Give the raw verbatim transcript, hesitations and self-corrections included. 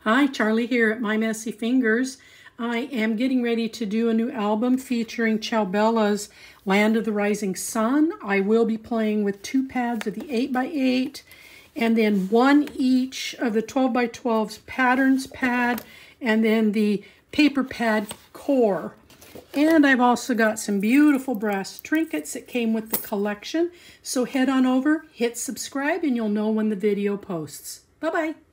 Hi, Charlie here at My Messy Fingers. I am getting ready to do a new album featuring Ciao Land of the Rising Sun. I will be playing with two pads of the eight by eight and then one each of the twelve by twelves patterns pad and then the paper pad core. And I've also got some beautiful brass trinkets that came with the collection. So head on over, hit subscribe, and you'll know when the video posts. Bye-bye.